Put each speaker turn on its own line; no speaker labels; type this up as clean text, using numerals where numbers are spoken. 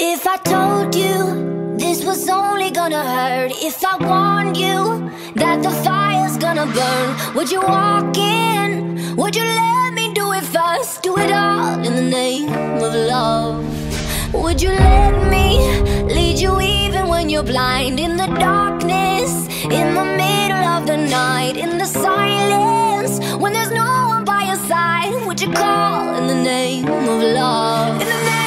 If I told you this was only gonna hurt, if I warned you that the fire's gonna burn, would you walk in? Would you let me do it first? Do it all in the name of love. Would you let me lead you even when you're blind? In the darkness, in the middle of the night, in the silence, when there's no one by your side, would you call in the name of love? In the name